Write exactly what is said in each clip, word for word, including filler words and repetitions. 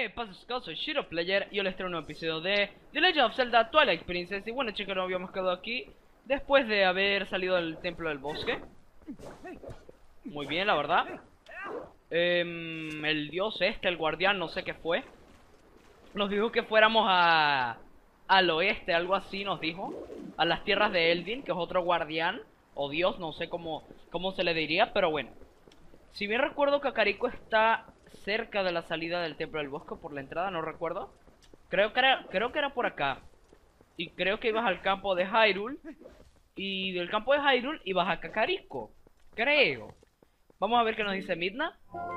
¿Qué pasa, chicos? Soy Shiro Player y hoy les traigo un nuevo episodio de The Legend of Zelda Twilight Princess. Y bueno, chicos, nos habíamos quedado aquí después de haber salido del templo del bosque. Muy bien, la verdad. eh, El dios este, el guardián, no sé qué fue, nos dijo que fuéramos a... al oeste, algo así nos dijo. A las tierras de Eldin, que es otro guardián o dios, no sé cómo, cómo se le diría, pero bueno. Si bien recuerdo que Kakariko está cerca de la salida del templo del bosque, por la entrada, no recuerdo. Creo que era, creo que era por acá. Y creo que ibas al campo de Hyrule. Y del campo de Hyrule ibas a Kakariko, creo. Vamos a ver qué nos dice Midna.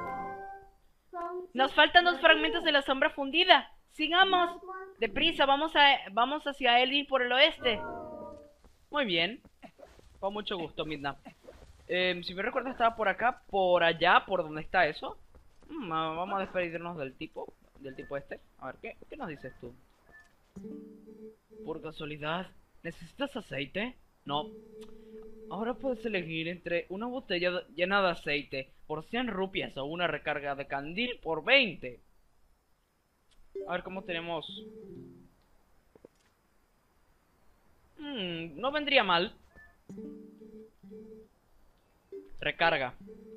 Nos faltan dos fragmentos de la sombra fundida. Sigamos. Deprisa, vamos a vamos hacia Eldin por el oeste. Muy bien. Con mucho gusto, Midna. Eh, si me recuerdo estaba por acá, por allá, por donde está eso. Mm, vamos a despedirnos del tipo, del tipo este. A ver, ¿qué, qué nos dices tú? Por casualidad, ¿necesitas aceite? No. Ahora puedes elegir entre una botella llena de aceite por cien rupias o una recarga de candil por veinte. A ver cómo tenemos. Hmm, no vendría mal. Recarga.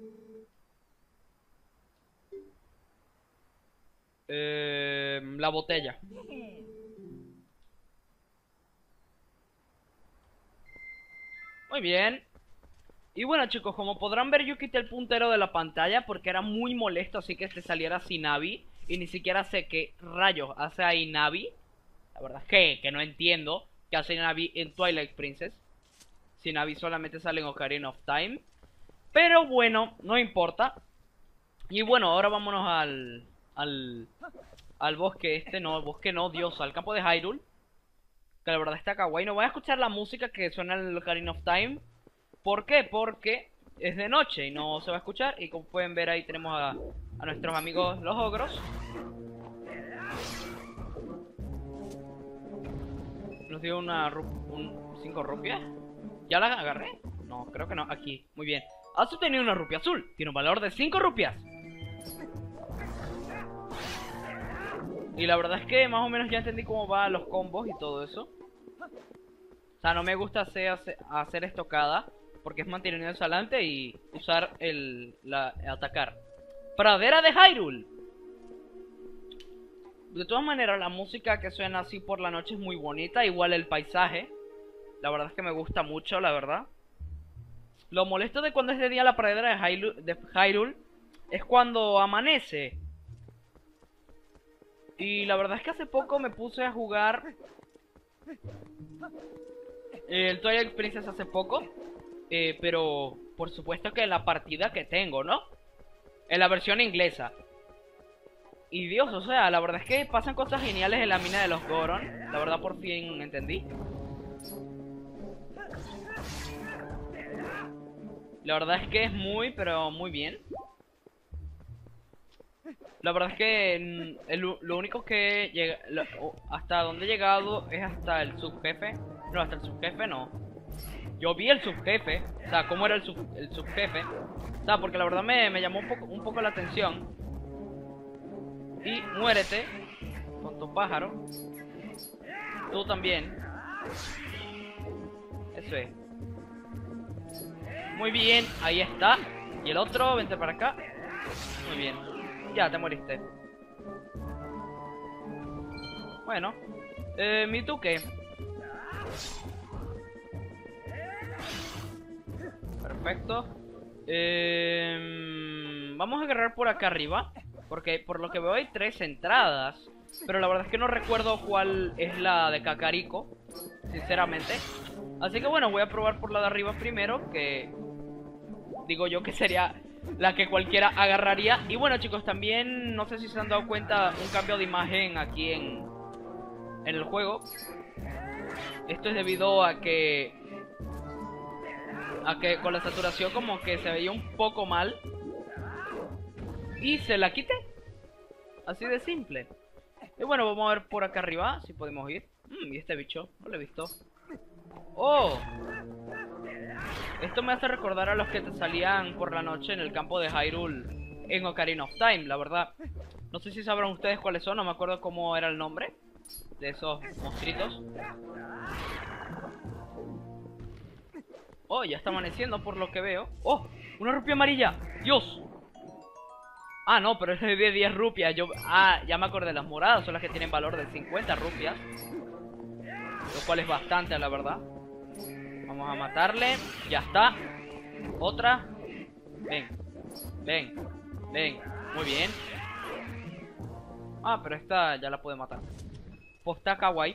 Eh, la botella. Muy bien. Y bueno, chicos, como podrán ver, yo quité el puntero de la pantalla porque era muy molesto así que se saliera sin Navi. Y ni siquiera sé qué rayos hace ahí Navi. La verdad es que, que no entiendo qué hace Navi en Twilight Princess. Si Navi solamente sale en Ocarina of Time. Pero bueno, no importa. Y bueno, ahora vámonos al... Al... Al bosque este, no, el bosque no, Dios, al campo de Hyrule. Que la verdad está kawaii. No voy a escuchar la música que suena en el Ocarina of Time. ¿Por qué? Porque es de noche y no se va a escuchar. Y como pueden ver ahí tenemos a, a nuestros amigos los ogros. Nos dio una un, cinco rupias. ¿Ya la agarré? No, creo que no, aquí, muy bien. Has obtenido una rupia azul, tiene un valor de cinco rupias. Y la verdad es que más o menos ya entendí cómo van los combos y todo eso. O sea, no me gusta hacer, hacer, hacer estocada, porque es mantener hacia adelante y usar el... La, atacar. Pradera de Hyrule. De todas maneras, la música que suena así por la noche es muy bonita. Igual el paisaje. La verdad es que me gusta mucho, la verdad. Lo molesto de cuando es de día la pradera de Hyrule, de Hyrule es cuando amanece. Y la verdad es que hace poco me puse a jugar el Twilight Princess hace poco. Eh, pero por supuesto que en la partida que tengo, ¿no? En la versión inglesa. Y Dios, o sea, la verdad es que pasan cosas geniales en la mina de los Goron. La verdad por fin entendí. La verdad es que es muy, pero muy bien. La verdad es que el, lo único que llega, lo, hasta donde he llegado es hasta el subjefe. No, hasta el subjefe no. Yo vi el subjefe, o sea, cómo era el, sub, el subjefe. O sea, porque la verdad me, me llamó un poco, un poco la atención. Y muérete, tonto pájaro. Tú también. Eso es. Muy bien, ahí está. Y el otro, vente para acá. Muy bien. Ya, te moriste. Bueno. Eh, ¿y tú qué? Perfecto. Eh, vamos a agarrar por acá arriba. Porque por lo que veo hay tres entradas. Pero la verdad es que no recuerdo cuál es la de Kakariko, sinceramente. Así que bueno, voy a probar por la de arriba primero. Que digo yo que sería la que cualquiera agarraría. Y bueno, chicos, también no sé si se han dado cuenta un cambio de imagen aquí en, en el juego. Esto es debido a que A que con la saturación como que se veía un poco mal. Y se la quité. Así de simple. Y bueno, vamos a ver por acá arriba si podemos ir. mm, Y este bicho, no lo he visto. ¡Oh! Esto me hace recordar a los que te salían por la noche en el campo de Hyrule en Ocarina of Time, la verdad. No sé si sabrán ustedes cuáles son, no me acuerdo cómo era el nombre de esos monstruitos. Oh, ya está amaneciendo por lo que veo. Oh, una rupia amarilla. Dios. Ah, no, pero es de diez rupias. Yo... Ah, ya me acordé, las moradas son las que tienen valor de cincuenta rupias. Lo cual es bastante, la verdad. Vamos a matarle. Ya está. Otra. Ven. Ven. Ven. Muy bien. Ah, pero esta ya la puede matar. Pues está kawaii.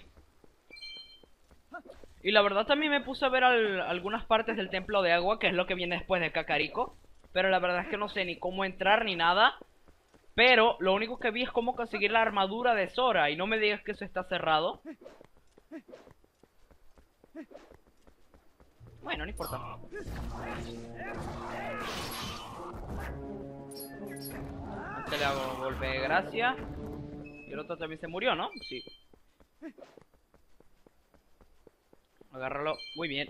Y la verdad también me puse a ver al, algunas partes del templo de agua, que es lo que viene después de Kakariko. Pero la verdad es que no sé ni cómo entrar ni nada. Pero lo único que vi es cómo conseguir la armadura de Sora. Y no me digas que eso está cerrado. Bueno, no importa. Antes le hago golpe de gracia. Y el otro también se murió, ¿no? Sí. Agárralo. Muy bien.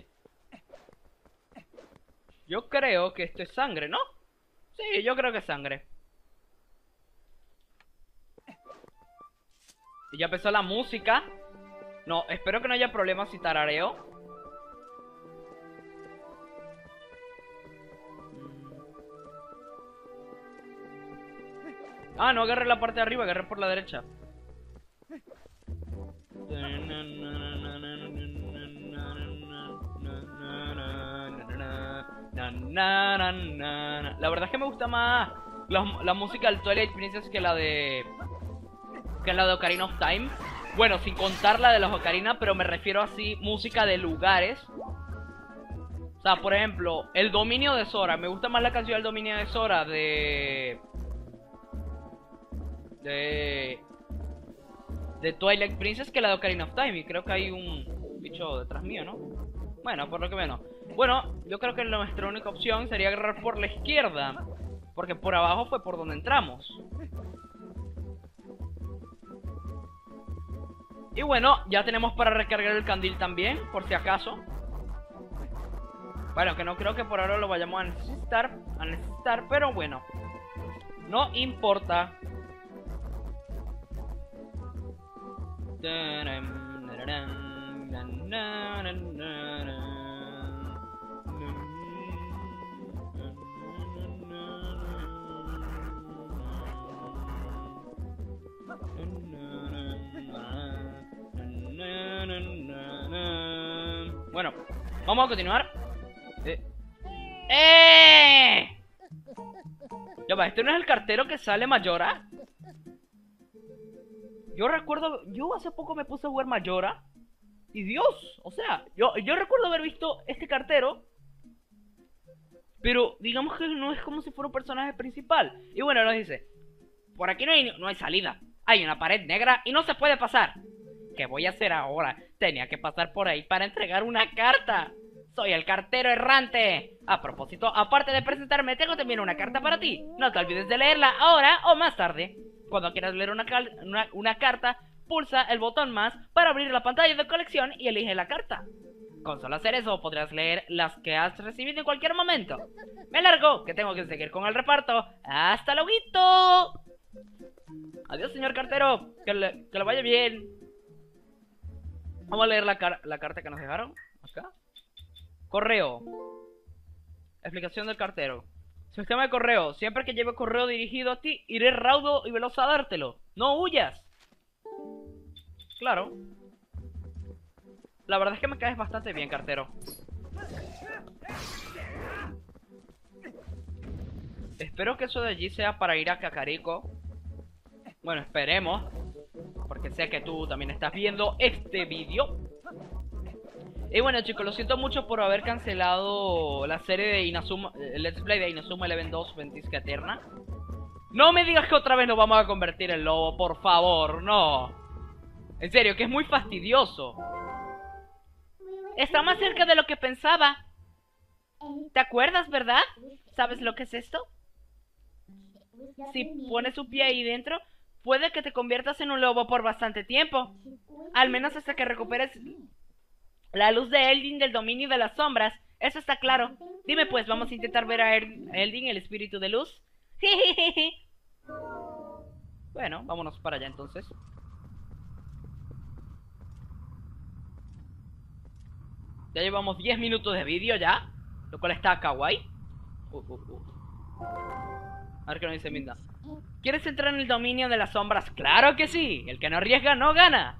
Yo creo que esto es sangre, ¿no? Sí, yo creo que es sangre. Y ya empezó la música. No, espero que no haya problemas si tarareo. Ah, no agarré la parte de arriba, agarré por la derecha. La verdad es que me gusta más la, la música del Twilight Princess que la de... Que la de Ocarina of Time. Bueno, sin contar la de los Ocarina, pero me refiero así, música de lugares. O sea, por ejemplo, el dominio de Sora. Me gusta más la canción del dominio de Sora de... De... De Twilight Princess que la de Ocarina of Time. Y creo que hay un bicho detrás mío, ¿no? Bueno, por lo que menos. Bueno, yo creo que nuestra única opción sería agarrar por la izquierda, porque por abajo fue por donde entramos. Y bueno, ya tenemos para recargar el candil también, por si acaso. Bueno, que no creo que por ahora lo vayamos a necesitar, a necesitar, pero bueno, no importa. Bueno, vamos a continuar. Eh. ¡Eh! Ya va, ¿este no es el cartero que sale Mayora? Yo recuerdo, yo hace poco me puse a jugar Mayora. Y Dios, o sea, yo, yo recuerdo haber visto este cartero. Pero digamos que no es como si fuera un personaje principal. Y bueno, nos dice: por aquí no hay, no hay salida. Hay una pared negra y no se puede pasar. ¿Qué voy a hacer ahora? Tenía que pasar por ahí para entregar una carta. Soy el cartero errante. A propósito, aparte de presentarme, tengo también una carta para ti. No te olvides de leerla ahora o más tarde. Cuando quieras leer una, una, una carta, pulsa el botón más para abrir la pantalla de colección y elige la carta. Con solo hacer eso podrás leer las que has recibido en cualquier momento. Me largo, que tengo que seguir con el reparto. ¡Hasta luego! Adiós, señor cartero. Que le, que le vaya bien. Vamos a leer la, car la carta que nos dejaron. Acá. Correo. Explicación del cartero. Sistema de correo. Siempre que lleve correo dirigido a ti, iré raudo y veloz a dártelo. ¡No huyas! Claro. La verdad es que me caes bastante bien, cartero. Espero que eso de allí sea para ir a Kakariko. Bueno, esperemos. Porque sé que tú también estás viendo este vídeo. Y bueno, chicos, lo siento mucho por haber cancelado la serie de Inazuma, el Let's Play de Inazuma Eleven dos Ventisca Eterna. No me digas que otra vez nos vamos a convertir en lobo, por favor, no. En serio, que es muy fastidioso. Está más cerca de lo que pensaba. ¿Te acuerdas, verdad? ¿Sabes lo que es esto? Si pones un pie ahí dentro, puede que te conviertas en un lobo por bastante tiempo. Al menos hasta que recuperes la luz de Eldin del dominio de las sombras. Eso está claro. Dime pues, ¿vamos a intentar ver a Eldin, el espíritu de luz? Bueno, vámonos para allá entonces. Ya llevamos diez minutos de vídeo ya, lo cual está kawaii. Uh, uh, uh. A ver qué nos dice Midna. ¿Quieres entrar en el dominio de las sombras? ¡Claro que sí! El que no arriesga no gana.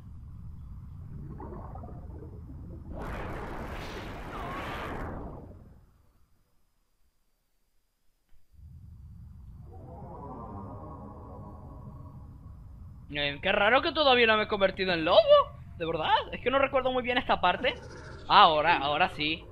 Eh, qué raro que todavía no me he convertido en lobo. ¿De verdad? Es que no recuerdo muy bien esta parte. Ah, ahora, ahora sí.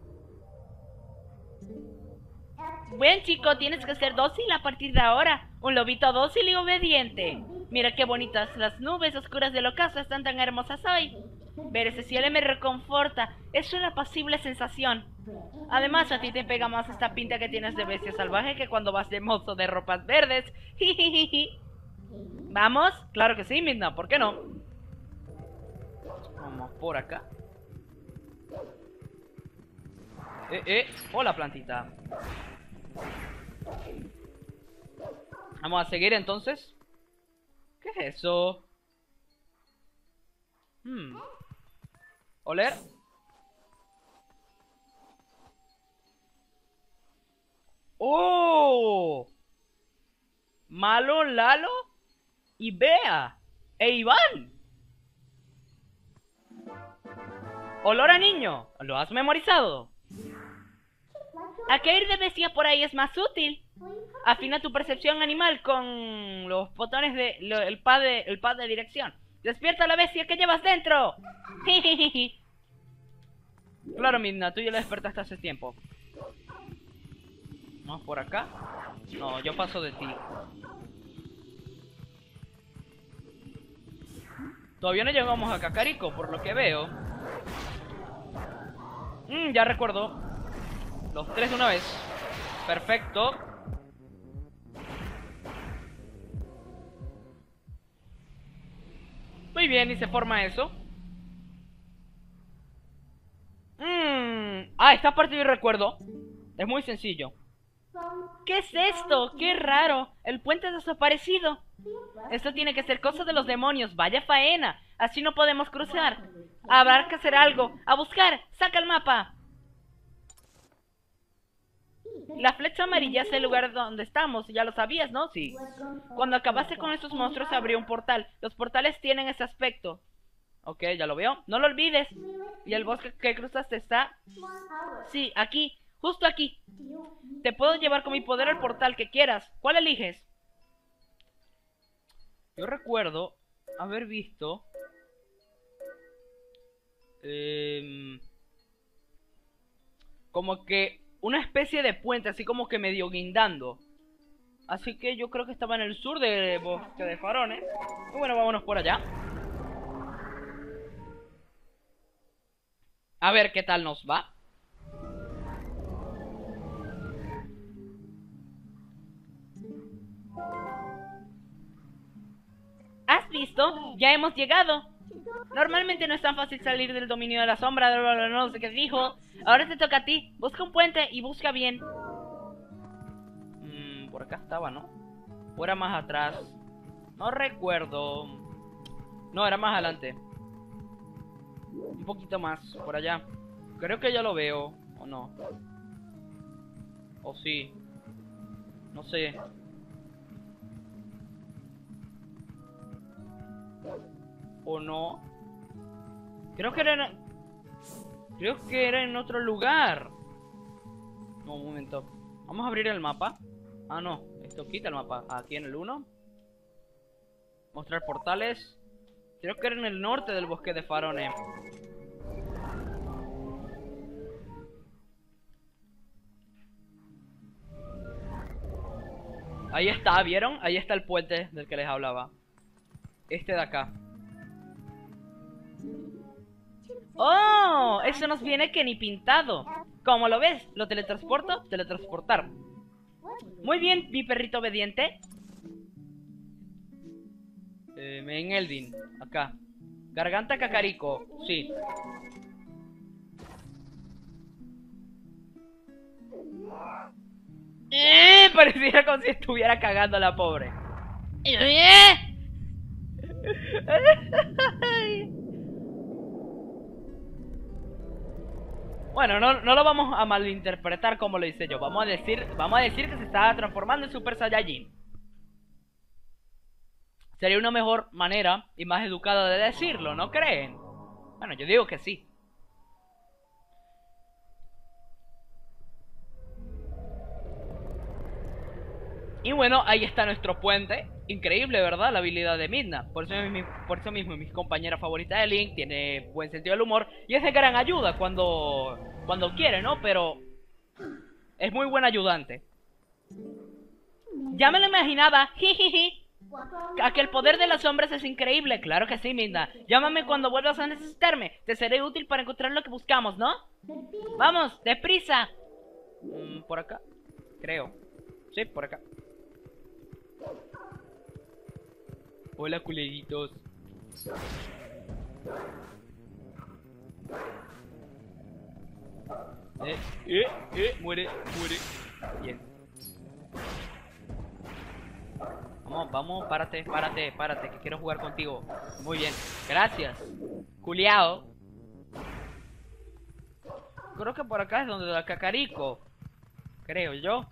Buen chico, tienes que ser dócil a partir de ahora. Un lobito dócil y obediente. Mira qué bonitas las nubes oscuras del ocaso están tan hermosas hoy. Ver ese cielo me reconforta. Es una apacible sensación. Además, a ti te pega más esta pinta que tienes de bestia salvaje que cuando vas de mozo de ropas verdes. ¿Vamos? Claro que sí, Midna, ¿por qué no? Vamos por acá. Eh, eh, hola plantita. Vamos a seguir entonces. ¿Qué es eso? Hmm. ¿Oler? ¡Oh! Malo, Lalo y Bea e Iván. Olor a niño. ¿Lo has memorizado? A que ir de bestia por ahí es más útil. Afina tu percepción animal con los botones de lo, el pad de el pad de dirección. Despierta a la bestia que llevas dentro. Claro, Midna, tú ya la despertaste hace tiempo. ¿Vamos por acá? No, yo paso de ti. Todavía no llegamos a Kakariko, por lo que veo. Mm, ya recuerdo. Los tres de una vez. Perfecto. Muy bien, y se forma eso. Mm. Ah, esta parte yo recuerdo. Es muy sencillo. ¿Qué es esto? ¡Qué raro! El puente ha desaparecido. Esto tiene que ser cosa de los demonios. Vaya faena. Así no podemos cruzar. Habrá que hacer algo. A buscar. Saca el mapa. La flecha amarilla es el lugar donde estamos. Ya lo sabías, ¿no? Sí. Cuando acabaste con estos monstruos se abrió un portal. Los portales tienen ese aspecto. Ok, ya lo veo. No lo olvides. ¿Y el bosque que cruzaste está? Sí, aquí. Justo aquí. Te puedo llevar con mi poder al portal que quieras. ¿Cuál eliges? Yo recuerdo haber visto... Eh, como que una especie de puente, así como que medio guindando. Así que yo creo que estaba en el sur del bosque de Farones. Y bueno, vámonos por allá. A ver qué tal nos va. ¿Has visto? Ya hemos llegado. Normalmente no es tan fácil salir del dominio de la sombra. No sé qué dijo. Ahora te toca a ti. Busca un puente y busca bien. Mm, por acá estaba, ¿no? O era más atrás. No recuerdo. No, era más adelante. Un poquito más, por allá. Creo que ya lo veo. ¿O no? ¿O sí? No sé. ¿O no? Creo que era en... Creo que era en otro lugar. No, un momento. Vamos a abrir el mapa. Ah, no. Esto quita el mapa. Aquí en el uno. Mostrar portales. Creo que era en el norte del bosque de Farones. Ahí está, ¿vieron? Ahí está el puente del que les hablaba. Este de acá. ¡Oh! Eso nos viene que ni pintado. ¿Cómo lo ves? ¿Lo teletransporto? Teletransportar. Muy bien, mi perrito obediente. Eh, Mengeldin, acá. Garganta Kakariko, sí. Eh, pareciera como si estuviera cagando a la pobre. Bueno, no, no lo vamos a malinterpretar como lo hice yo. Vamos a decir, vamos a decir que se está transformando en Super Saiyajin. Sería una mejor manera y más educada de decirlo, ¿no creen? Bueno, yo digo que sí. Y bueno, ahí está nuestro puente. Increíble, ¿verdad? La habilidad de Midna. Por eso, mismo, por eso mismo mi compañera favorita de Link tiene buen sentido del humor. Y es de gran ayuda cuando, cuando quiere, ¿no? Pero es muy buen ayudante. Ya me lo imaginaba. Jijiji. A que el poder de las sombras es increíble. Claro que sí, Midna. Llámame cuando vuelvas a necesitarme. Te seré útil para encontrar lo que buscamos, ¿no? Vamos, deprisa. Mm, por acá. Creo. Sí, por acá. Hola, culeritos. Eh, eh, eh, muere, muere. Bien. Vamos, vamos, párate, párate, párate, que quiero jugar contigo. Muy bien, gracias. Culeado. Creo que por acá es donde da Cacarico. Creo yo.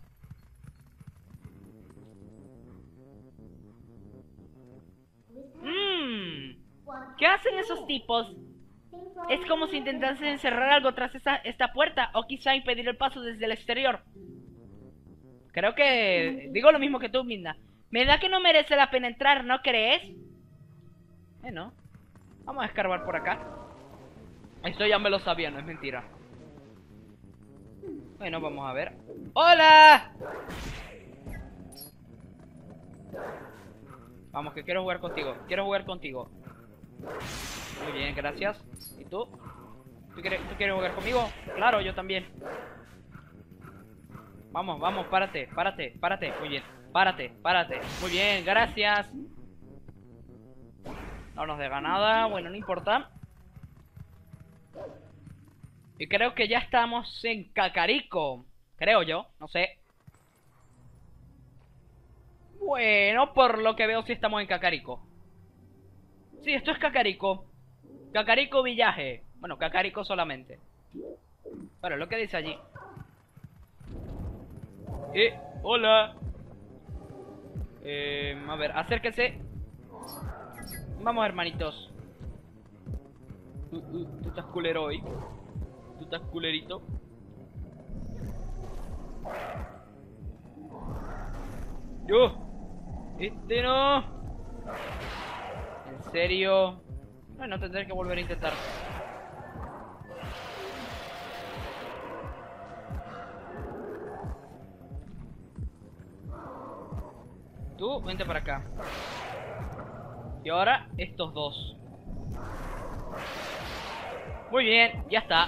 Mmm. ¿Qué hacen esos tipos? Es como si intentasen encerrar algo tras esta, esta puerta, o quizá impedir el paso desde el exterior. Creo que... digo lo mismo que tú, Midna. Me da que no merece la pena entrar, ¿no crees? Eh, no. Vamos a escarbar por acá. Esto ya me lo sabía, no es mentira. Bueno, vamos a ver. ¡Hola! Vamos, que quiero jugar contigo. Quiero jugar contigo. Muy bien, gracias. ¿Y tú? ¿Tú quieres, ¿Tú quieres jugar conmigo? Claro, yo también. Vamos, vamos, párate, párate, párate. Muy bien, párate, párate. Muy bien, gracias. No nos deja nada. Bueno, no importa. Y creo que ya estamos en Cacarico. Creo yo, no sé. Bueno, por lo que veo sí estamos en Cacarico. Sí, esto es Cacarico. Cacarico Villaje. Bueno, Cacarico solamente. Pero lo que dice allí. Eh, hola. Eh, a ver, acérquese. Vamos, hermanitos. Uh, uh, tú estás culero hoy. Tú estás culerito. Yo. Este no. ¿En serio? Bueno, tendré que volver a intentar. Tú, vente para acá. Y ahora, estos dos. Muy bien, ya está.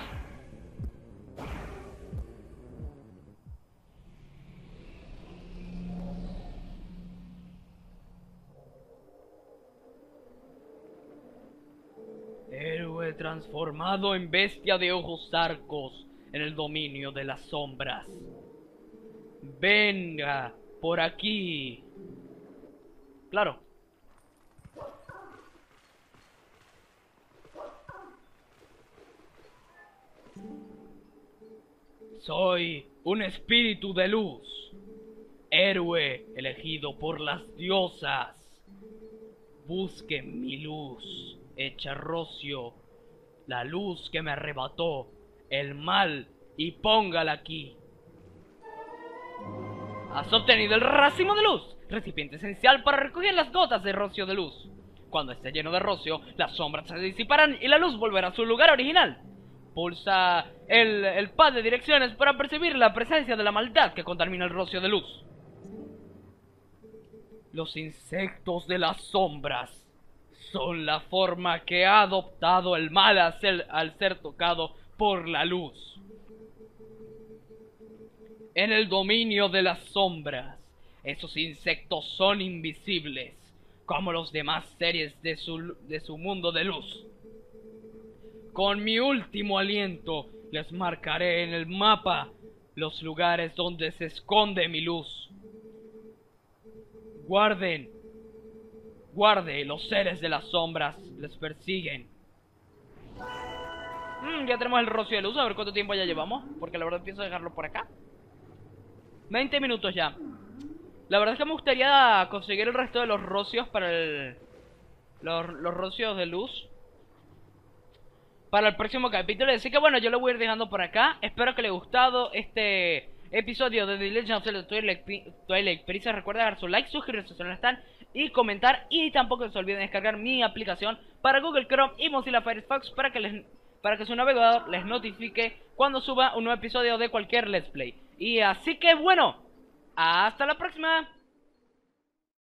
Héroe transformado en bestia de ojos arcos en el dominio de las sombras. Venga, por aquí. Claro. Soy un espíritu de luz, héroe elegido por las diosas. Busquen mi luz, hecha rocio, la luz que me arrebató el mal, y póngala aquí. Has obtenido el racimo de luz, recipiente esencial para recoger las gotas de rocio de luz. Cuando esté lleno de rocio, las sombras se disiparán y la luz volverá a su lugar original. Pulsa el, el pad de direcciones para percibir la presencia de la maldad que contamina el rocio de luz. Los insectos de las sombras son la forma que ha adoptado el mal al ser, al ser tocado por la luz. En el dominio de las sombras, esos insectos son invisibles, como los demás seres de su, de su mundo de luz. Con mi último aliento les marcaré en el mapa los lugares donde se esconde mi luz. Guarden Guarde, los seres de las sombras les persiguen. Mm, ya tenemos el rocío de luz, a ver cuánto tiempo ya llevamos. Porque la verdad pienso dejarlo por acá. veinte minutos ya. La verdad es que me gustaría conseguir el resto de los rocios para el... Los, los rocios de luz para el próximo capítulo. Así que bueno, yo lo voy a ir dejando por acá. Espero que les haya gustado este episodio de The Legend of Zelda Twilight, Twilight Princess. Recuerda dejar su like, suscribirse si no están, y comentar. Y tampoco se olviden descargar mi aplicación para Google Chrome y Mozilla Firefox para que les... para que su navegador les notifique cuando suba un nuevo episodio de cualquier Let's Play. Y así que bueno, hasta la próxima.